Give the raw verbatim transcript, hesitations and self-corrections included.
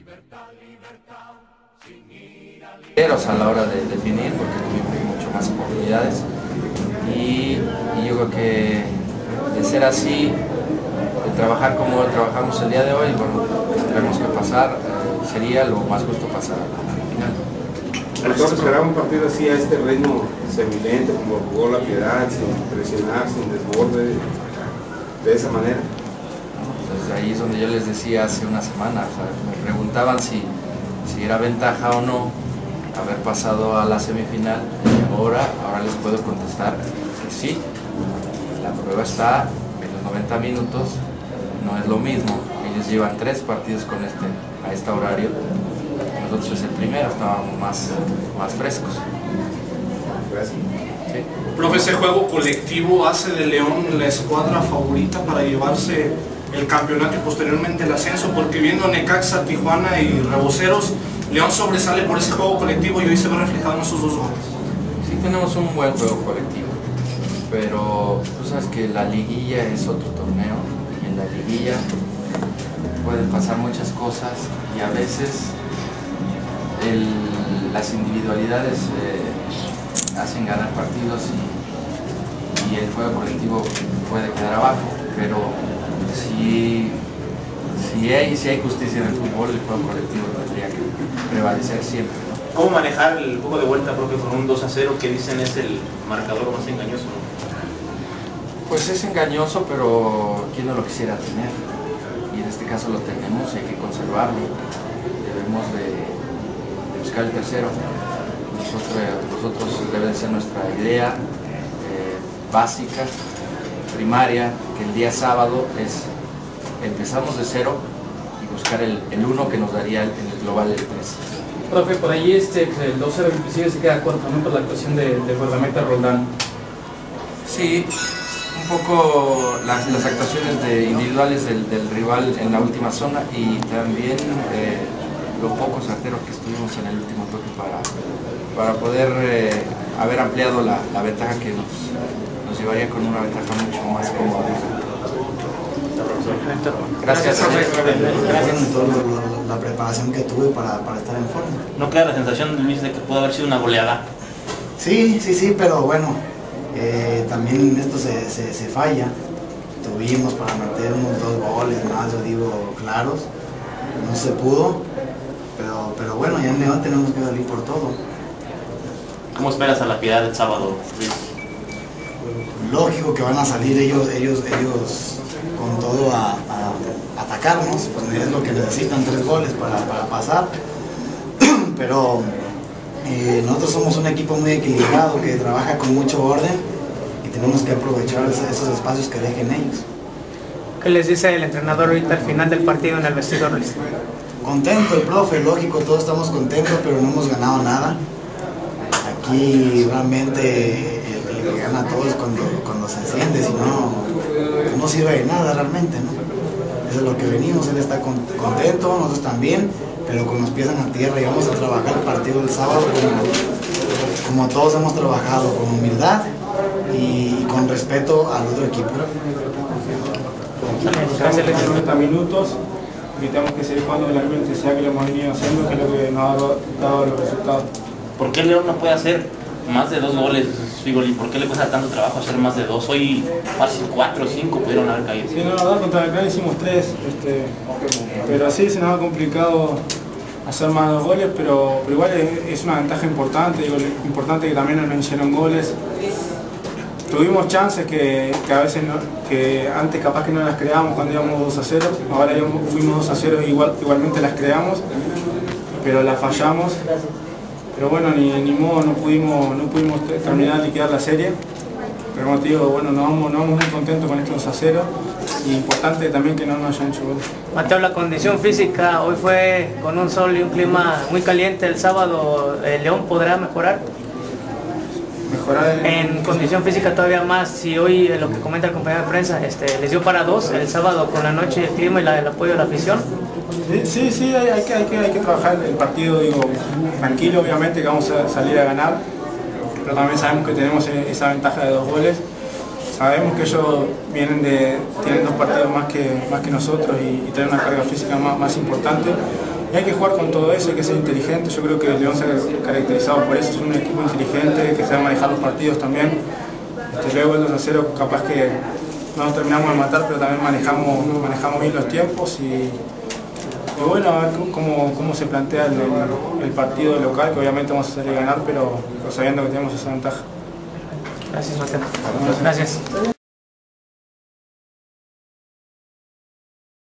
A la hora de definir, porque tuvimos mucho más oportunidades y, y yo creo que de ser así, de trabajar como trabajamos el día de hoy, bueno, tendremos que pasar, eh, sería lo más justo pasar a la final. Entonces esperaba un partido así a este ritmo semilento, como jugó La Piedad, sin presionar, sin desborde, de esa manera. Entonces ahí es donde yo les decía hace una semana, o sea, me preguntaban si, si era ventaja o no haber pasado a la semifinal, y ahora, ahora les puedo contestar que sí. La prueba está en los noventa minutos, no es lo mismo. Ellos llevan tres partidos con este, a este horario. Nosotros es el primero, estábamos más, más frescos. Gracias. Sí. Profe, ese juego colectivo hace de León la escuadra favorita para llevarse el campeonato y posteriormente el ascenso, porque viendo Necaxa, Tijuana y Reboceros, León sobresale por ese juego colectivo y hoy se ve reflejado en esos dos goles. Sí, tenemos un buen juego colectivo, pero tú sabes que la liguilla es otro torneo y en la liguilla pueden pasar muchas cosas y a veces el, las individualidades eh, hacen ganar partidos y, y el juego colectivo puede quedar abajo, pero si, si, hay, si hay justicia en el fútbol, el juego colectivo tendría que prevalecer siempre, ¿no? ¿Cómo manejar el juego de vuelta, profe, con un dos a cero que dicen es el marcador más engañoso, ¿no? Pues es engañoso, pero ¿quién no lo quisiera tener? Y en este caso lo tenemos y hay que conservarlo. Debemos de, de buscar el tercero. Nosotros, nosotros debe ser nuestra idea eh, básica, primaria, que el día sábado es empezamos de cero y buscar el, el uno que nos daría el, el global el tres. Profe, por ahí este, el dos cero inclusive se queda corto, ¿no? Por la actuación de, de guardameta Roldán. Sí, un poco las, las actuaciones de individuales del, del rival en la última zona y también eh, lo poco certeros que estuvimos en el último toque para, para poder eh, haber ampliado la, la ventaja que nos, nos llevaría con una ventaja mucho más cómoda. Gracias. Gracias por la, la preparación que tuve para, para estar en forma. ¿No queda la sensación, Luis, de que pudo haber sido una goleada? Sí, sí, sí, pero bueno, eh, también esto se, se, se falla. Tuvimos para meter unos dos goles más, yo digo, claros. No se pudo, pero, pero bueno, ya en León tenemos que salir por todo. ¿Cómo esperas a La Piedad el sábado, Luis? Lógico que van a salir ellos, ellos, ellos con todo a, a atacarnos, pues es lo que necesitan, tres goles para, para pasar. Pero eh, nosotros somos un equipo muy equilibrado que trabaja con mucho orden y tenemos que aprovechar esos espacios que dejen ellos. ¿Qué les dice el entrenador ahorita al final del partido en el vestidor, Luis? Contento el profe, lógico, todos estamos contentos, pero no hemos ganado nada. Aquí realmente el, el que gana todo es cuando, cuando se enciende, si no, no sirve de nada realmente, ¿no? Eso es lo que venimos, él está con, contento, nosotros también, pero con los pies en la tierra y vamos a trabajar el partido del sábado como, como todos hemos trabajado, con humildad y, y con respeto al otro equipo. Estamos en noventa minutos y tenemos que seguir jugando de la misma intensidad que lo hemos venido haciendo, que es lo que nos ha dado los resultados. ¿Por qué León no puede hacer más de dos goles, Figoli? ¿Por qué le cuesta tanto trabajo hacer más de dos? Hoy casi cuatro o cinco pudieron haber caído. Sí, no, la verdad, contra acá hicimos tres, este, pero así se nos ha complicado hacer más de dos goles, pero, pero igual es, es una ventaja importante, digo, importante que también nos hicieron goles. Tuvimos chances que, que a veces no, que antes capaz que no las creábamos cuando íbamos dos a cero, ahora íbamos, fuimos dos a cero y igual, igualmente las creamos, pero las fallamos. Pero bueno, ni, ni modo, no pudimos, no pudimos terminar de liquidar la serie. Pero como te digo, bueno, nos vamos, nos vamos muy contentos con estos dos a cero. Y importante también que no nos hayan hecho goles. Mateo, la condición física hoy fue con un sol y un clima muy caliente. El sábado, ¿el León podrá mejorar? Mejorar en... en condición física todavía más. Si hoy, lo que comenta el compañero de prensa, este, les dio para dos el sábado con la noche, el clima y la, el apoyo de la afición. Sí, sí, sí hay, hay, que, hay, que, hay que trabajar el partido, digo, tranquilo, obviamente que vamos a salir a ganar, pero también sabemos que tenemos esa ventaja de dos goles. Sabemos que ellos vienen de, tienen dos partidos más que, más que nosotros y, y tienen una carga física más, más importante, Y hay que jugar con todo eso, hay que ser inteligente. Yo creo que León se ha caracterizado por eso, es un equipo inteligente que sabe manejar los partidos también. Este, luego el dos a cero capaz que no nos terminamos de matar, pero también manejamos, manejamos bien los tiempos y, y bueno, a ver cómo, cómo se plantea el, el partido local, que obviamente vamos a salir a ganar, pero, pero sabiendo que tenemos esa ventaja. Gracias, Mateo. Gracias.